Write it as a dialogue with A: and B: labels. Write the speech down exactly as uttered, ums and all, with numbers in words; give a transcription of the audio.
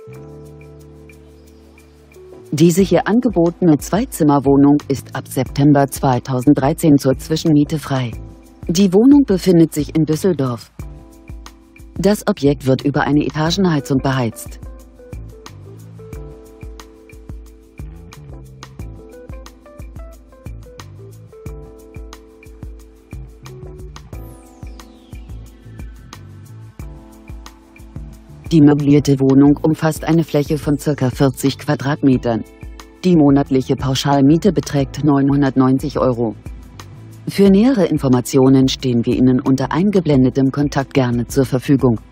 A: Diese hier angebotene Zweizimmerwohnung ist ab September zweitausenddreizehn zur Zwischenmiete frei. Die Wohnung befindet sich in Düsseldorf. Das Objekt wird über eine Etagenheizung beheizt. Die möblierte Wohnung umfasst eine Fläche von ca. vierzig Quadratmetern. Die monatliche Pauschalmiete beträgt neunhundertneunzig Euro. Für nähere Informationen stehen wir Ihnen unter eingeblendetem Kontakt gerne zur Verfügung.